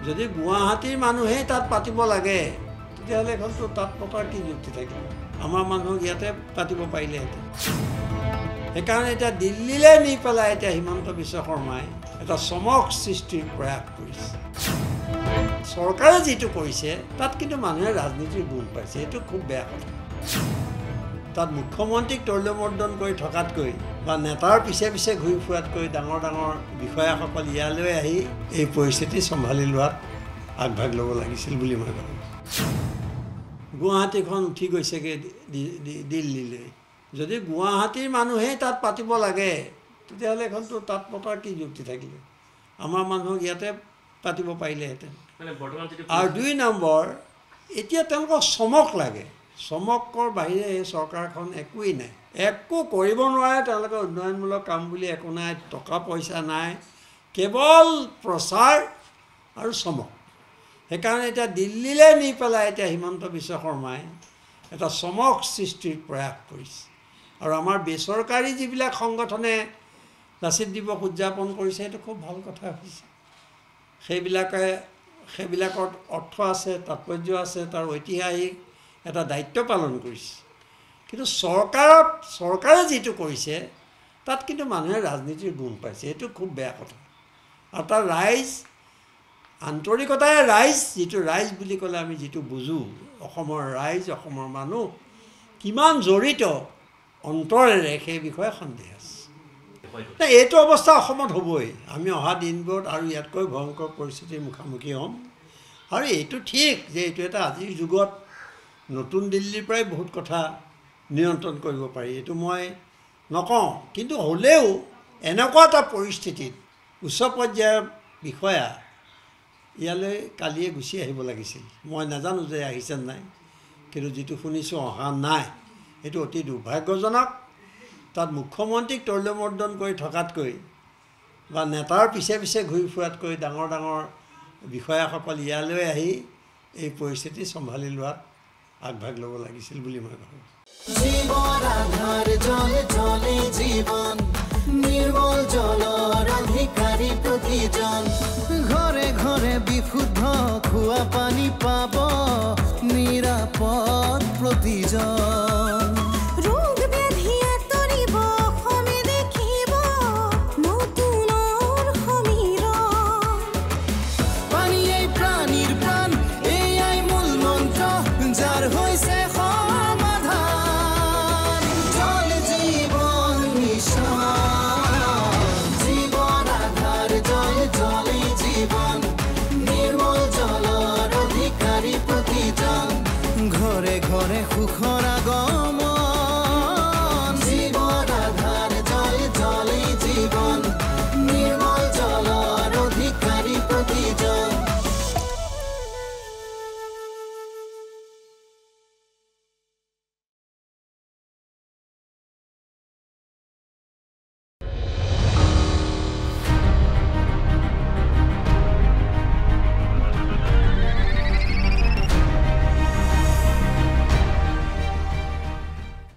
যদি গুৱাহাটীৰ মানুহেই তাত পাতিব লাগে তেতিয়াহ'লে এখনতো তাত পতাৰ কি যুক্তি থাকিব আমাৰ মানুহক ইয়াতে পাতিব পাৰিলেহেঁতেন সেইকাৰণে এতিয়া দিল্লীলৈ নি পেলাই এতিয়া হিমন্ত বিশ্ব শৰ্মাই এটা চমক সৃষ্টিৰ প্ৰয়াস কৰিছে চৰকাৰে যিটো কৰিছে তাত কিন্তু মানুহে ৰাজনীতিৰ গুণ পাইছে এইটো খুব বেয়া কথা তাত মুখ্যমন্ত্ৰীক তৈলমৰ্দন কৰি থকাতকৈ বা নেতাৰ পিছে পিছে ঘূৰি ফুৰাতকৈ ডাঙৰ ডাঙৰ বিষয়াসকল ইয়ালৈ আহি এই পৰিস্থিতি চম্ভালি লোৱাত আগভাগ ল'ব লাগিছিল বুলি মই ভাবোঁ গুৱাহাটীখন উঠি গৈছেগৈ দিল্লীলৈ যদি গুৱাহাটীৰ মানুহেই তাত পাতিব লাগে তেতিয়াহ'লে এখনতো তাত পতাৰ কি যুক্তি থাকিলে আমাৰ মানুহক ইয়াতে পাতিব পাৰিলেহেঁতেন আৰু 2 নম্বৰ এতিয়া তেওঁলোকক চমক লাগে চমকৰ বাহিৰে এই চৰকাৰখন একোৱেই নাই একো কৰিব নোৱাৰে তেওঁলোকে উন্নয়নমূলক কাম বুলি একো নাই টকা পইচা নাই কেৱল প্ৰচাৰ আৰু চমক সেইকাৰণে এতিয়া দিল্লীলৈ নি পেলাই এতিয়া হিমন্ত বিশ্ব শৰ্মাই এটা চমক সৃষ্টিৰ প্ৰয়াস কৰিছে আৰু আমাৰ বেচৰকাৰী যিবিলাক সংগঠনে লাচিত দিৱস উদযাপন কৰিছে সেইটো খুব ভাল কথা হৈছে সেইবিলাকত অৰ্থ আছে তাৎপৰ্য আছে তাৰ ঐতিহাসিক এটা দায়িত্ব পালন কৰিছে কিন্তু চৰকাৰে যিটো কৰিছে তাত কিন্তু মানুহে ৰাজনীতিৰ গুণ পাইছে এইটো খুব বেয়া কথা আৰু তাৰ ৰাইজ আন্তৰিকতাৰে যিটো ৰাইজ বুলি ক'লে আমি যিটো বুজোঁ অসমৰ ৰাইজ অসমৰ মানুহ কিমান জড়িত অন্তৰেৰে সেই বিষয়ে সন্দেহ আছে এইটো অৱস্থা অসমত হ'বই আমি অহা দিনবোৰত আৰু ইয়াতকৈ ভয়ংকৰ পৰিস্থিতিৰ মুখামুখি হ'ম আৰু এইটো ঠিক যে এইটো এটা আজিৰ যুগত নতুন দিল্লীৰ পৰাই বহুত কথা নিয়ন্ত্ৰণ কৰিব পাৰি এইটো মই নকওঁ কিন্তু হ'লেও এনেকুৱা এটা পৰিস্থিতিত উচ্চ পৰ্যায়ৰ বিষয়া ইয়ালৈ কালিয়ে গুচি আহিব লাগিছিল মই নাজানো যে আহিছে নাই কিন্তু যিটো শুনিছোঁ অহা নাই এইটো অতি দুৰ্ভাগ্যজনক তাত মুখ্যমন্ত্ৰীক তৈলমৰ্দন কৰি থকাতকৈ বা নেতাৰ পিছে পিছে ঘূৰি ফুৰাতকৈ ডাঙৰ ডাঙৰ বিষয়াসকল ইয়ালৈ আহি এই পৰিস্থিতি চম্ভালি লোৱাত আগভাগ ল'ব লাগিছিল বুলি মই ভাবোঁ জীৱন আধাৰ জল জলে জীৱন নিৰ্মল জলৰ অধিকাৰী প্ৰতিজন ঘৰে ঘৰে বিশুদ্ধ খোৱা পানী পাব নিৰাপদ প্ৰতিজন ঘৰে ঘৰে সুখ